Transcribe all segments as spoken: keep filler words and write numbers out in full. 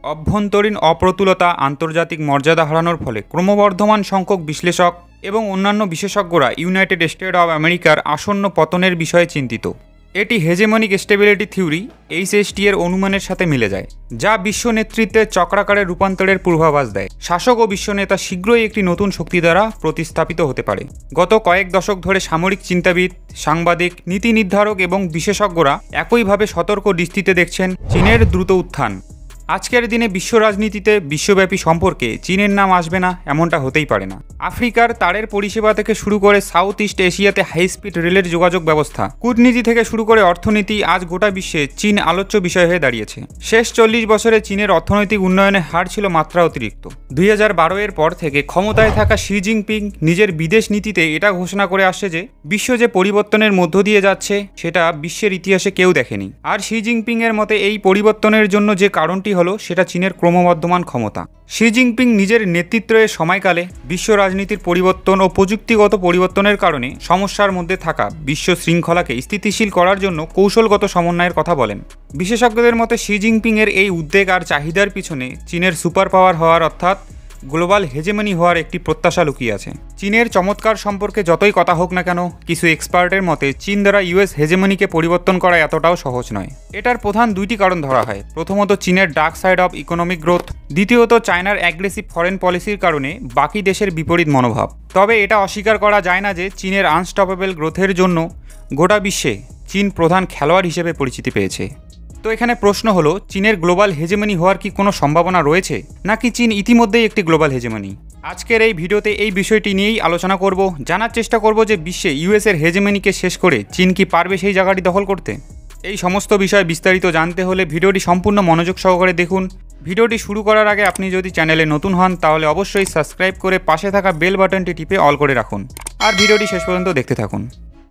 অভ্যন্তরীণ অপ্রতুলতা, আন্তর্জাতিক মর্যাদা হারানোর ফলে ক্রমবর্ধমান সংখ্যক বিশ্লেষক এবং অন্যান্য বিশেষজ্ঞরা ইউনাইটেড স্টেট অব আমেরিকার আসন্ন পতনের বিষয়ে চিন্তিত। এটি হেজেমনিক স্টেবিলিটি থিওরি এইচএসটি এর অনুমানের সাথে মিলে যায়, যা বিশ্ব নেতৃত্বের চক্রাকারে রূপান্তরের পূর্বাভাস দেয়। শাসক ও বিশ্বনেতা শীঘ্রই একটি নতুন শক্তি দ্বারা প্রতিস্থাপিত হতে পারে। গত কয়েক দশক ধরে সামরিক চিন্তাবিদ, সাংবাদিক, নীতি নির্ধারক এবং বিশেষজ্ঞরা একইভাবে সতর্ক দৃষ্টিতে দেখছেন চীনের দ্রুত উত্থান। আজকের দিনে বিশ্ব রাজনীতিতে বিশ্বব্যাপী সম্পর্কে চীনের নাম আসবে না এমনটা হতেই পারে না। আফ্রিকার তারের পরিষেবা থেকে শুরু করে সাউথ ইস্ট এশিয়াতে হাই স্পিড রেলের যোগাযোগ ব্যবস্থা, কূটনীতি থেকে শুরু করে অর্থনীতি, আজ গোটা বিশ্বে চীন আলোচ্য বিষয় হয়ে দাঁড়িয়েছে। শেষ চল্লিশ বছরে চীনের অর্থনৈতিক উন্নয়নের হার ছিল মাত্রা অতিরিক্ত। দুই হাজার বারো এর পর থেকে ক্ষমতায় থাকা শি জিনপিং নিজের বিদেশ নীতিতে এটা ঘোষণা করে আসছে যে বিশ্ব যে পরিবর্তনের মধ্য দিয়ে যাচ্ছে সেটা বিশ্বের ইতিহাসে কেউ দেখেনি। আর শি জিনপিং এর মতে এই পরিবর্তনের জন্য যে কারণটি হলো সেটা চীনের ক্রমবর্ধমান ক্ষমতা। শি জিনপিং নিজের নেতৃত্বের সময়কালে বিশ্ব রাজনীতির পরিবর্তন ও প্রযুক্তিগত পরিবর্তনের কারণে সমস্যার মধ্যে থাকা বিশ্ব শৃঙ্খলাকে স্থিতিশীল করার জন্য কৌশলগত সমন্বয়ের কথা বলেন। বিশেষজ্ঞদের মতে শি জিনপিং এর এই উদ্বেগ আর চাহিদার পিছনে চীনের সুপার পাওয়ার হওয়ার অর্থাৎ গ্লোবাল হেজেমনি হওয়ার একটি প্রত্যাশা লুকিয়ে আছে। চীনের চমৎকার সম্পর্কে যতই কথা হোক না কেন, কিছু এক্সপার্টের মতে চীন দ্বারা ইউএস হেজেমনিকে পরিবর্তন করা এতটাও সহজ নয়। এটার প্রধান দুইটি কারণ ধরা হয়। প্রথমত চীনের dark side of economic growth, দ্বিতীয়ত চায়নার অ্যাগ্রেসিভ ফরেন পলিসির কারণে বাকি দেশের বিপরীত মনোভাব। তবে এটা অস্বীকার করা যায় না যে চীনের আনস্টপেবল গ্রোথের জন্য গোটা বিশ্বে চীন প্রধান খেলোয়াড় হিসেবে পরিচিতি পেয়েছে। তো এখানে প্রশ্ন হলো, চীনের গ্লোবাল হেজেমনি হওয়ার কি কোনো সম্ভাবনা রয়েছে, নাকি চীন ইতিমধ্যেই একটি গ্লোবাল হেজেমনি? আজকের এই ভিডিওতে এই বিষয়টি নিয়েই আলোচনা করব। জানার চেষ্টা করব যে বিশ্বে ইউএস এর হেজেমনিকে শেষ করে চীন কি পারবে সেই জায়গাটি দখল করতে। এই সমস্ত বিষয় বিস্তারিত জানতে হলে ভিডিওটি সম্পূর্ণ মনোযোগ সহকারে দেখুন। ভিডিওটি শুরু করার আগে আপনি যদি চ্যানেলে নতুন হন তাহলে অবশ্যই সাবস্ক্রাইব করে পাশে থাকা বেল বাটনটি টিপে অল করে রাখুন আর ভিডিওটি শেষ পর্যন্ত দেখতে থাকুন।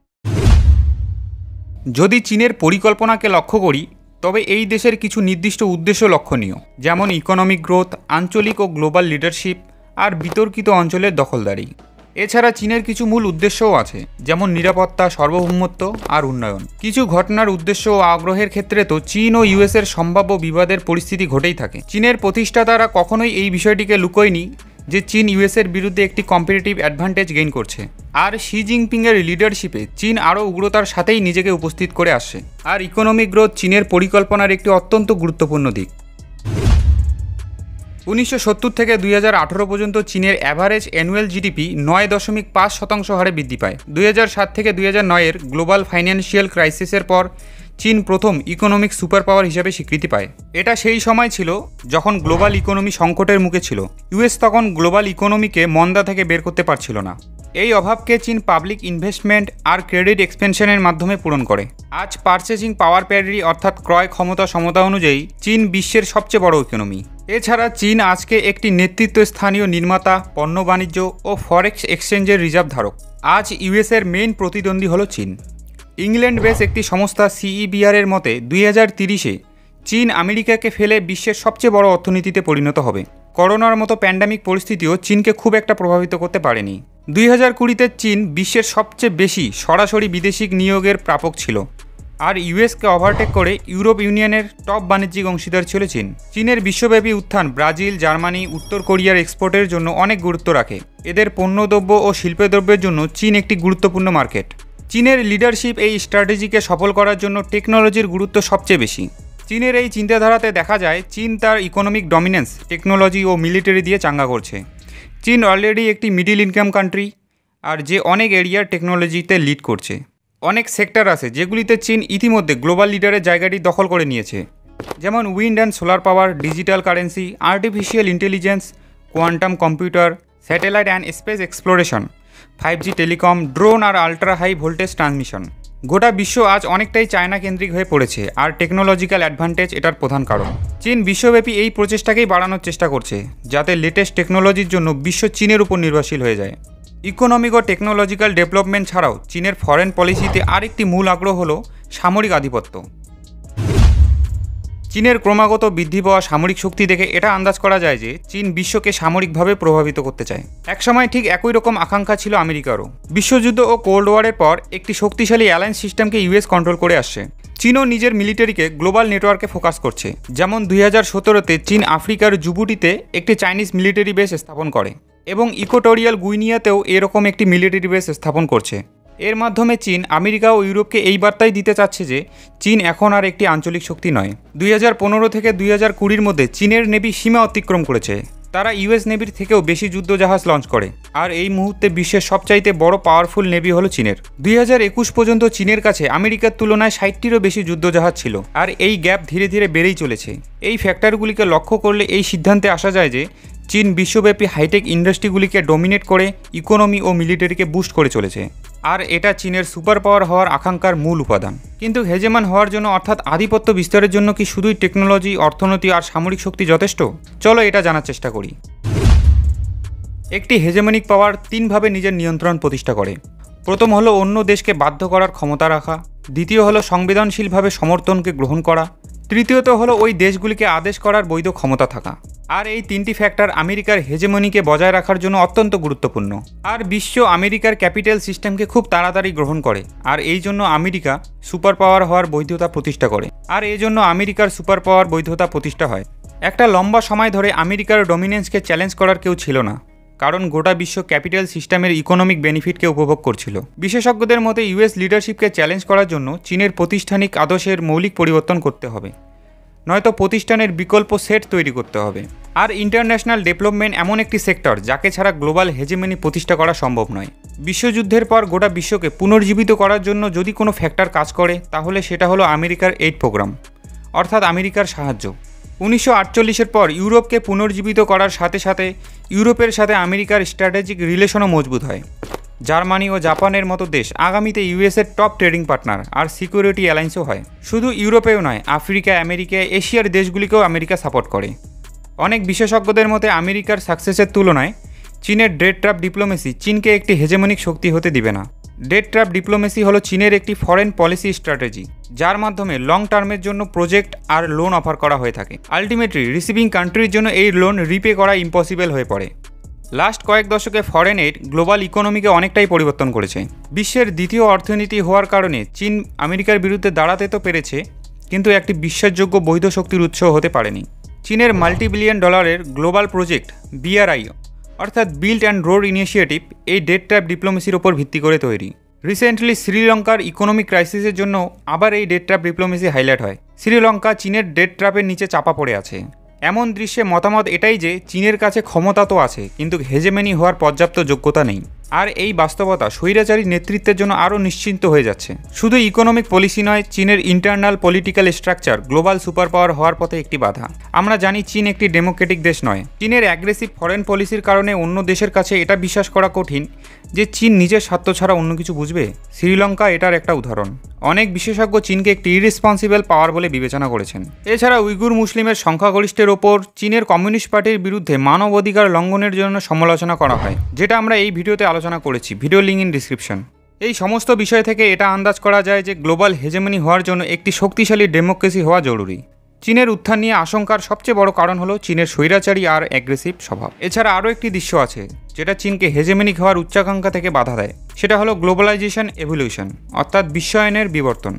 যদি চীনের পরিকল্পনাকে লক্ষ্য করি তবে এই দেশের কিছু নির্দিষ্ট উদ্দেশ্য লক্ষণীয়, যেমন ইকোনমিক গ্রোথ, আঞ্চলিক ও গ্লোবাল লিডারশিপ আর বিতর্কিত অঞ্চলের দখলদারি। এছাড়া চীনের কিছু মূল উদ্দেশ্যও আছে, যেমন নিরাপত্তা, সার্বভৌমত্ব আর উন্নয়ন। কিছু ঘটনার উদ্দেশ্য ও আগ্রহের ক্ষেত্রে তো চীন ও ইউএসের সম্ভাব্য বিবাদের পরিস্থিতি ঘটেই থাকে। চীনের প্রতিষ্ঠাতারা কখনোই এই বিষয়টিকে লুকোয়নি যে চীন ইউএসের বিরুদ্ধে একটি কম্পিটিটিভ অ্যাডভান্টেজ গেইন করছে। আর শি জিনপিংয়ের লিডারশিপে চীন আরও উগ্রতার সাথেই নিজেকে উপস্থিত করে আসছে। আর ইকোনমিক গ্রোথ চীনের পরিকল্পনার একটি অত্যন্ত গুরুত্বপূর্ণ দিক। উনিশশো সত্তর থেকে দুই হাজার আঠারো পর্যন্ত চীনের অ্যাভারেজ অ্যানুয়াল জিডিপি নয় দশমিক পাঁচ শতাংশ হারে বৃদ্ধি পায়। দুই হাজার সাত থেকে দুই হাজার নয়ের গ্লোবাল ফাইন্যান্সিয়াল ক্রাইসিসের পর চীন প্রথম ইকোনমিক সুপার পাওয়ার হিসেবে স্বীকৃতি পায়। এটা সেই সময় ছিল যখন গ্লোবাল ইকোনমি সংকটের মুখে ছিল। ইউএস তখন গ্লোবাল ইকোনমিকে মন্দা থেকে বের করতে পারছিল না। এই অভাবকে চীন পাবলিক ইনভেস্টমেন্ট আর ক্রেডিট এক্সপেনশনের মাধ্যমে পূরণ করে। আজ পারচেজিং পাওয়ার প্যারিটি অর্থাৎ ক্রয় ক্ষমতা সমতা অনুযায়ী চীন বিশ্বের সবচেয়ে বড় ইকোনমি। এছাড়া চীন আজকে একটি নেতৃত্বস্থানীয় নির্মাতা, পণ্য বাণিজ্য ও ফরেক্স এক্সচেঞ্জের রিজার্ভ ধারক। আজ ইউএসের মেইন প্রতিদ্বন্দ্বী হল চীন। ইংল্যান্ড বেস একটি সংস্থা সিইবিআর এর মতে দুই হাজার তিরিশে চীন আমেরিকাকে ফেলে বিশ্বের সবচেয়ে বড় অর্থনীতিতে পরিণত হবে। করোনার মতো প্যান্ডামিক পরিস্থিতিও চীনকে খুব একটা প্রভাবিত করতে পারেনি। দুই হাজার কুড়িতে চীন বিশ্বের সবচেয়ে বেশি সরাসরি বিদেশি নিয়োগের প্রাপক ছিল। আর ইউএসকে ওভারটেক করে ইউরোপ ইউনিয়নের টপ বাণিজ্যিক অংশীদার ছিল চীন। চীনের বিশ্বব্যাপী উত্থান ব্রাজিল, জার্মানি, উত্তর কোরিয়ার এক্সপোর্টের জন্য অনেক গুরুত্ব রাখে। এদের পণ্যদ্রব্য ও শিল্পদ্রব্যের জন্য চীন একটি গুরুত্বপূর্ণ মার্কেট। চীনের লিডারশিপ এই স্ট্র্যাটেজিকে সফল করার জন্য টেকনোলজির গুরুত্ব সবচেয়ে বেশি। চীনের এই চিন্তাধারাতে দেখা যায় চীন তার ইকোনমিক ডমিনেন্স টেকনোলজি ও মিলিটারি দিয়ে চাঙ্গা করছে। চীন অলরেডি একটি মিডিল ইনকাম কান্ট্রি, আর যে অনেক এরিয়ার টেকনোলজিতে লিড করছে। অনেক সেক্টর আছে যেগুলিতে চীন ইতিমধ্যে গ্লোবাল লিডারের জায়গাটি দখল করে নিয়েছে, যেমন wind and solar power, digital currency, artificial intelligence, quantum computer, satellite and space exploration, five G telecom, drone আর আল্ট্রা হাই ভোল্টেজ ট্রান্সমিশন। গোটা বিশ্ব আজ অনেকটাই চায়না কেন্দ্রিক হয়ে পড়েছে, আর টেকনোলজিক্যাল অ্যাডভান্টেজ এটার প্রধান কারণ। চীন বিশ্বব্যাপী এই প্রচেষ্টাকেই বাড়ানোর চেষ্টা করছে, যাতে লেটেস্ট টেকনোলজির জন্য বিশ্ব চীনের উপর নির্ভরশীল হয়ে যায়। ইকোনমিক ও টেকনোলজিক্যাল ডেভেলপমেন্ট ছাড়াও চীনের ফরেন পলিসিতে আরেকটি মূল আগ্রহ হল সামরিক আধিপত্য। চীনের ক্রমাগত বৃদ্ধি পাওয়া সামরিক শক্তি দেখে এটা আন্দাজ করা যায় যে চীন বিশ্বকে সামরিকভাবে প্রভাবিত করতে চায়। একসময় ঠিক একই রকম আকাঙ্ক্ষা ছিল আমেরিকারও। বিশ্বযুদ্ধ ও কোল্ড ওয়ারের পর একটি শক্তিশালী অ্যালায়েন্স সিস্টেমকে ইউএস কন্ট্রোল করে আসছে। চীনও নিজের মিলিটারিকে গ্লোবাল নেটওয়ার্কে ফোকাস করছে। যেমন দুই হাজার সতেরোতে চীন আফ্রিকার জুবুটিতে একটি চাইনিজ মিলিটারি বেস স্থাপন করে এবং ইকোটোরিয়াল গুইনিয়াতেও এরকম একটি মিলিটারি বেস স্থাপন করছে। এর মাধ্যমে চীন আমেরিকা ও ইউরোপকে এই বার্তাই দিতে চাচ্ছে যে চীন এখন আর একটি আঞ্চলিক শক্তি নয়। দুই হাজার পনেরো থেকে দুই হাজার কুড়ির মধ্যে চীনের নেভি সীমা অতিক্রম করেছে। তারা ইউএস নেভির থেকেও বেশি যুদ্ধজাহাজ লঞ্চ করে, আর এই মুহূর্তে বিশ্বের সবচাইতে বড় পাওয়ারফুল নেভি হলো চীনের। দুই হাজার একুশ পর্যন্ত চীনের কাছে আমেরিকার তুলনায় ষাটটিরও বেশি যুদ্ধজাহাজ ছিল, আর এই গ্যাপ ধীরে ধীরে বেড়েই চলেছে। এই ফ্যাক্টরগুলিকে লক্ষ্য করলে এই সিদ্ধান্তে আসা যায় যে চীন বিশ্বব্যাপী হাইটেক ইন্ডাস্ট্রিগুলিকে ডমিনেট করে ইকোনমি ও মিলিটারিকে বুস্ট করে চলেছে, আর এটা চীনের সুপার পাওয়ার হওয়ার আকাঙ্ক্ষার মূল উপাদান। কিন্তু হেজেমন হওয়ার জন্য অর্থাৎ আধিপত্য বিস্তারের জন্য কি শুধুই টেকনোলজি, অর্থনীতি আর সামরিক শক্তি যথেষ্ট? চলো এটা জানার চেষ্টা করি। একটি হেজেমনিক পাওয়ার তিনভাবে নিজের নিয়ন্ত্রণ প্রতিষ্ঠা করে। প্রথম হলো অন্য দেশকে বাধ্য করার ক্ষমতা রাখা, দ্বিতীয় হলো সংবেদনশীলভাবে সমর্থনকে গ্রহণ করা, তৃতীয়ত হলো ওই দেশগুলিকে আদেশ করার বৈধ ক্ষমতা থাকা। আর এই তিনটি ফ্যাক্টর আমেরিকার হেজেমনিকে বজায় রাখার জন্য অত্যন্ত গুরুত্বপূর্ণ। আর বিশ্ব আমেরিকার ক্যাপিটাল সিস্টেমকে খুব তাড়াতাড়ি গ্রহণ করে, আর এই জন্য আমেরিকা সুপার পাওয়ার হওয়ার বৈধতা প্রতিষ্ঠা করে। আর এই জন্য আমেরিকার সুপার পাওয়ার বৈধতা প্রতিষ্ঠা হয়। একটা লম্বা সময় ধরে আমেরিকার ডমিনেন্সকে চ্যালেঞ্জ করার কেউ ছিল না, কারণ গোটা বিশ্ব ক্যাপিটাল সিস্টেমের ইকোনমিক বেনিফিটকে উপভোগ করছিল। বিশেষজ্ঞদের মতে ইউএস লিডারশিপকে চ্যালেঞ্জ করার জন্য চীনের প্রাতিষ্ঠানিক আদর্শের মৌলিক পরিবর্তন করতে হবে, নয়তো প্রতিষ্ঠানের বিকল্প সেট তৈরি করতে হবে। আর ইন্টারন্যাশনাল ডেভেলপমেন্ট এমন একটি সেক্টর যাকে ছাড়া গ্লোবাল হেজেমনি প্রতিষ্ঠা করা সম্ভব নয়। বিশ্বযুদ্ধের পর গোটা বিশ্বকে পুনর্জীবিত করার জন্য যদি কোনো ফ্যাক্টর কাজ করে, তাহলে সেটা হলো আমেরিকার এইড প্রোগ্রাম, অর্থাৎ আমেরিকার সাহায্য। উনিশশো আটচল্লিশের পর ইউরোপকে পুনর্জীবিত করার সাথে সাথে ইউরোপের সাথে আমেরিকার স্ট্র্যাটেজিক রিলেশনও মজবুত হয়। জার্মানি ও জাপানের মতো দেশ আগামীতে ইউএসের টপ ট্রেডিং পার্টনার আর সিকিউরিটি অ্যালায়েন্সও হয়। শুধু ইউরোপেও নয়, আফ্রিকা, আমেরিকা, এশিয়ার দেশগুলিকেও আমেরিকা সাপোর্ট করে। অনেক বিশেষজ্ঞদের মতে আমেরিকার সাকসেসের তুলনায় চীনের ডেট ট্র্যাপ ডিপ্লোমেসি চীনকে একটি হেজেমনিক শক্তি হতে দিবে না। ডেট ট্র্যাপ ডিপ্লোমেসি হলো চীনের একটি ফরেন পলিসি স্ট্র্যাটেজি, যার মাধ্যমে লং টার্মের জন্য প্রজেক্ট আর লোন অফার করা হয়ে থাকে। আলটিমেটলি রিসিভিং কান্ট্রির জন্য এই লোন রিপে করা ইম্পসিবল হয়ে পড়ে। লাস্ট কয়েক দশকে ফরেন এইড গ্লোবাল ইকোনমিকে অনেকটাই পরিবর্তন করেছে। বিশ্বের দ্বিতীয় অর্থনীতি হওয়ার কারণে চীন আমেরিকার বিরুদ্ধে দাঁড়াতে তো পেরেছে, কিন্তু একটি বিশ্বাসযোগ্য বৈধ শক্তির উৎস হতে পারেনি। চীনের মাল্টি বিলিয়ন ডলারের গ্লোবাল প্রজেক্ট বিআরআই অর্থাৎ বিল্ড অ্যান্ড রোড ইনিশিয়েটিভ এই ডেট ট্র্যাপ ডিপ্লোমেসির ওপর ভিত্তি করে তৈরি। রিসেন্টলি শ্রীলঙ্কার ইকোনমিক ক্রাইসিসের জন্য আবার এই ডেট ট্র্যাপ ডিপ্লোমেসি হাইলাইট হয়। শ্রীলঙ্কা চীনের ডেট ট্র্যাপের নিচে চাপা পড়ে আছে। এমন দৃশ্যে মতামত এটাই যে চীনের কাছে ক্ষমতা তো আছে, কিন্তু হেজেমনি হওয়ার পর্যাপ্ত যোগ্যতা নেই। আর এই বাস্তবতা স্বৈরাচারী নেতৃত্বের জন্য আরও নিশ্চিন্ত হয়ে যাচ্ছে। শুধু ইকোনমিক পলিসি নয়, চীনের internal political structure global super power হওয়ার পথে একটি বাধা। আমরা জানি চীন একটি ডেমোক্রেটিক দেশ নয়। চীনের অ্যাগ্রেসিভ ফরেন পলিসির কারণে অন্য দেশের কাছে এটা বিশ্বাস করা কঠিন যে চীন নিজের স্বার্থ ছাড়া অন্য কিছু বুঝবে। শ্রীলঙ্কা এটার একটা উদাহরণ। অনেক বিশেষজ্ঞ চীনকে একটি ইরেসপন্সিবল পাওয়ার বলে বিবেচনা করেছেন। এছাড়া উইগুর মুসলিমের সংখ্যাগরিষ্ঠের ওপর চীনের কমিউনিস্ট পার্টির বিরুদ্ধে মানবাধিকার লঙ্ঘনের জন্য সমালোচনা করা হয়, যেটা আমরা এই ভিডিওতে আলোচনা করেছি। Video link in description. এই সমস্ত বিষয় থেকে এটা আন্দাজ করা যায় যে গ্লোবাল হেজেমনি হওয়ার জন্য একটি শক্তিশালী ডেমোক্রেসি হওয়া জরুরি। চীনের উত্থান নিয়ে আশঙ্কার সবচেয়ে বড় কারণ হলো চীনের স্বৈরাচারী আর অ্যাগ্রেসিভ স্বভাব। এছাড়া আরও একটি দৃশ্য আছে যেটা চীনকে হেজেমনিক হওয়ার উচ্চাকাঙ্ক্ষা থেকে বাধা দেয়। সেটা হলো গ্লোবালাইজেশন এভলিউশন, অর্থাৎ বিশ্বায়নের বিবর্তন।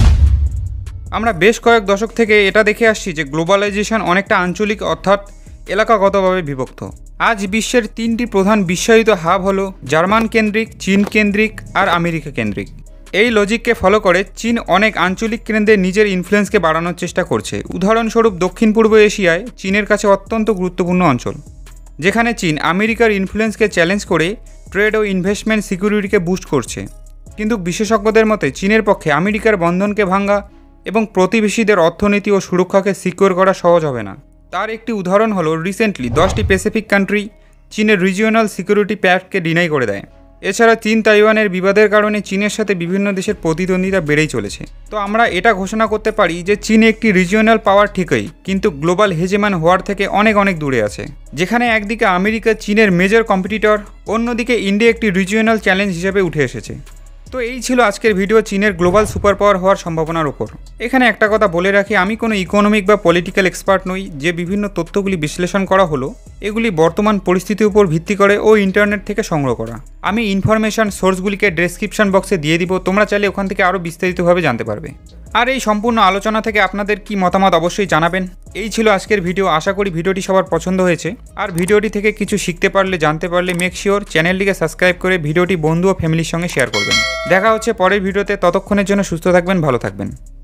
আমরা বেশ কয়েক দশক থেকে এটা দেখে আসছি যে গ্লোবালাইজেশন অনেকটা আঞ্চলিক অর্থাৎ এলাকাগতভাবে বিভক্ত। আজ বিশ্বের তিনটি প্রধান বিশ্বায়িত হাব হলো জার্মান কেন্দ্রিক, চীন কেন্দ্রিক আর আমেরিকা কেন্দ্রিক। এই লজিককে ফলো করে চীন অনেক আঞ্চলিক কেন্দ্রে নিজের ইনফ্লুয়েন্সকে বাড়ানোর চেষ্টা করছে। উদাহরণস্বরূপ দক্ষিণ পূর্ব এশিয়ায় চীনের কাছে অত্যন্ত গুরুত্বপূর্ণ অঞ্চল, যেখানে চীন আমেরিকার ইনফ্লুয়েন্সকে চ্যালেঞ্জ করে ট্রেড ও ইনভেস্টমেন্ট সিকিউরিটিকে বুস্ট করছে। কিন্তু বিশেষজ্ঞদের মতে চীনের পক্ষে আমেরিকার বন্ধনকে ভাঙা এবং প্রতিবেশীদের অর্থনীতি ও সুরক্ষাকে সিকিউর করা সহজ হবে না। তার একটি উদাহরণ হলো রিসেন্টলি দশটি প্যাসিফিক কান্ট্রি চীনের রিজিওনাল সিকিউরিটি প্যাক্টকে ডিনাই করে দেয়। এছাড়া চীন তাইওয়ানের বিবাদের কারণে চীনের সাথে বিভিন্ন দেশের প্রতিদ্বন্দ্বিতা বেড়েই চলেছে। তো আমরা এটা ঘোষণা করতে পারি যে চীন একটি রিজিওনাল পাওয়ার ঠিকই, কিন্তু গ্লোবাল হেজেমন হওয়ার থেকে অনেক অনেক দূরে আছে। যেখানে একদিকে আমেরিকা চীনের মেজর কম্পিটিটর, অন্যদিকে ইন্ডিয়া একটি রিজিওনাল চ্যালেঞ্জ হিসেবে উঠে এসেছে। তো এই ছিল আজকের ভিডিও চীনের গ্লোবাল সুপার পাওয়ার হওয়ার সম্ভাবনার উপর। এখানে একটা কথা বলে রাখি, আমি কোনো ইকোনমিক বা পলিটিক্যাল এক্সপার্ট নই। যে বিভিন্ন তথ্যগুলি বিশ্লেষণ করা হলো এগুলি বর্তমান পরিস্থিতির উপর ভিত্তি করে ও ইন্টারনেট থেকে সংগ্রহ করা। আমি ইনফরমেশন সোর্সগুলিকে ডেসক্রিপশন বক্সে দিয়ে দিব, তোমরা চাইলে ওখান থেকে আরও বিস্তারিতভাবে জানতে পারবে। আর এই সম্পূর্ণ আলোচনা থেকে আপনাদের কি মতামত অবশ্যই জানাবেন। এই ছিল আজকের ভিডিও, আশা করি ভিডিওটি সবার পছন্দ হয়েছে। আর ভিডিওটি থেকে কিছু শিখতে পারলে, জানতে পারলে মেক শিওর চ্যানেলটিকে সাবস্ক্রাইব করে ভিডিওটি বন্ধু ও ফ্যামিলির সঙ্গে শেয়ার করবেন। দেখা হচ্ছে পরের ভিডিওতে, ততক্ষণের জন্য সুস্থ থাকবেন, ভালো থাকবেন।